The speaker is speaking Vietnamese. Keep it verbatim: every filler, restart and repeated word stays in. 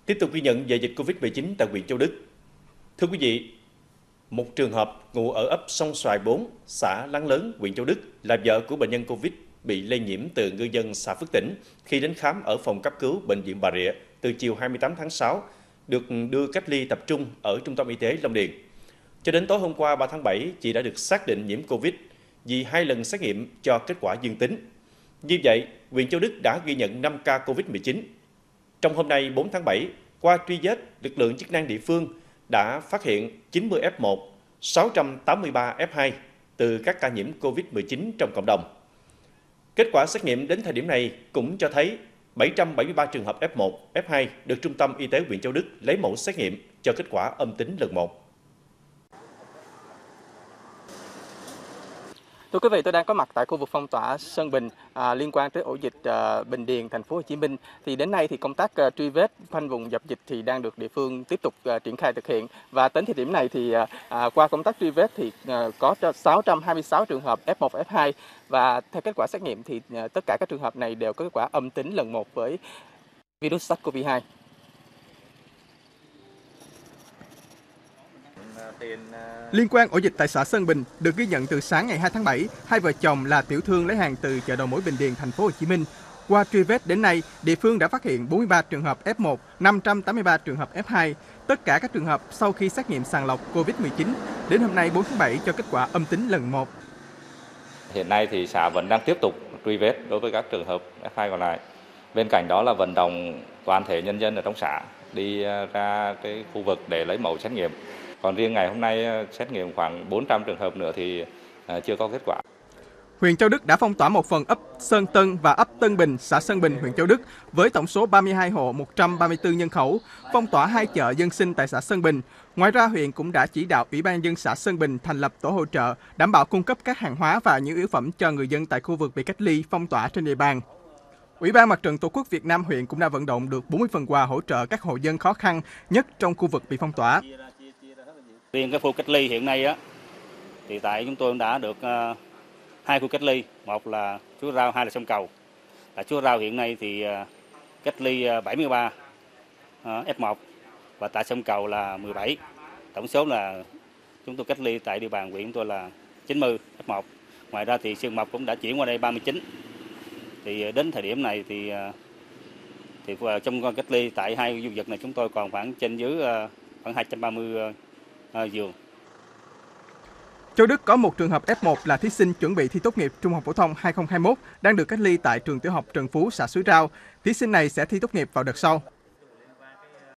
Tiếp tục ghi nhận về dịch Covid mười chín tại huyện Châu Đức. Thưa quý vị, một trường hợp ngụ ở ấp Sông Xoài bốn, xã Láng Lớn, huyện Châu Đức là vợ của bệnh nhân Covid bị lây nhiễm từ ngư dân xã Phước Tỉnh khi đến khám ở phòng cấp cứu bệnh viện Bà Rịa từ chiều hai mươi tám tháng sáu, được đưa cách ly tập trung ở trung tâm y tế Long Điền. Cho đến tối hôm qua ba tháng bảy, chị đã được xác định nhiễm Covid vì hai lần xét nghiệm cho kết quả dương tính. Như vậy, huyện Châu Đức đã ghi nhận năm ca Covid mười chín. Trong hôm nay bốn tháng bảy, qua truy vết, lực lượng chức năng địa phương đã phát hiện chín mươi F một, sáu trăm tám mươi ba F hai từ các ca nhiễm Covid mười chín trong cộng đồng. Kết quả xét nghiệm đến thời điểm này cũng cho thấy bảy trăm bảy mươi ba trường hợp F một, F hai được Trung tâm Y tế huyện Châu Đức lấy mẫu xét nghiệm cho kết quả âm tính lần một. Thưa quý vị, tôi đang có mặt tại khu vực phong tỏa Sơn Bình à, liên quan tới ổ dịch à, Bình Điền, thành phố Hồ Chí Minh. Thì đến nay thì công tác à, truy vết khoanh vùng dập dịch thì đang được địa phương tiếp tục à, triển khai thực hiện. Và đến thời điểm này thì à, qua công tác truy vết thì à, có sáu trăm hai mươi sáu trường hợp F một, F hai và theo kết quả xét nghiệm thì à, tất cả các trường hợp này đều có kết quả âm tính lần một với virus SARS-xê o vê hai. Liên quan ổ dịch tại xã Sơn Bình, được ghi nhận từ sáng ngày hai tháng bảy, hai vợ chồng là tiểu thương lấy hàng từ chợ đầu mối Bình Điền, thành phố Hồ Chí Minh. Qua truy vết đến nay, địa phương đã phát hiện bốn mươi ba trường hợp F một, năm trăm tám mươi ba trường hợp F hai. Tất cả các trường hợp sau khi xét nghiệm sàng lọc Covid mười chín, đến hôm nay bốn tháng bảy cho kết quả âm tính lần một. Hiện nay thì xã vẫn đang tiếp tục truy vết đối với các trường hợp F hai còn lại. Bên cạnh đó là vận động toàn thể nhân dân ở trong xã đi ra cái khu vực để lấy mẫu xét nghiệm. Còn riêng ngày hôm nay xét nghiệm khoảng bốn trăm trường hợp nữa thì chưa có kết quả. Huyện Châu Đức đã phong tỏa một phần ấp Sơn Tân và ấp Tân Bình, xã Sơn Bình, huyện Châu Đức với tổng số ba mươi hai hộ, một trăm ba mươi tư nhân khẩu, phong tỏa hai chợ dân sinh tại xã Sơn Bình. Ngoài ra, huyện cũng đã chỉ đạo Ủy ban nhân dân xã Sơn Bình thành lập tổ hỗ trợ, đảm bảo cung cấp các hàng hóa và nhu yếu phẩm cho người dân tại khu vực bị cách ly, phong tỏa trên địa bàn. Ủy ban Mặt trận Tổ quốc Việt Nam huyện cũng đã vận động được bốn mươi phần quà hỗ trợ các hộ dân khó khăn nhất trong khu vực bị phong tỏa. Riêng cái khu cách ly hiện nay á, thì tại chúng tôi đã được uh, hai khu cách ly, một là Chúa Rao, hai là Sông Cầu. Tại Chúa Rao hiện nay thì uh, cách ly uh, bảy mươi ba uh, F một và tại Sông Cầu là mười bảy. Tổng số là chúng tôi cách ly tại địa bàn huyện chúng tôi là chín mươi F một. Ngoài ra thì Xuyên Mộc cũng đã chuyển qua đây ba mươi chín. Thì đến thời điểm này thì uh, thì trong cách ly tại hai khu vực này chúng tôi còn khoảng trên dưới uh, khoảng hai trăm ba mươi uh, giường. Châu Đức có một trường hợp F một là thí sinh chuẩn bị thi tốt nghiệp trung học phổ thông hai không hai mốt đang được cách ly tại trường tiểu học Trần Phú, xã Suối Rao. Thí sinh này sẽ thi tốt nghiệp vào đợt sau.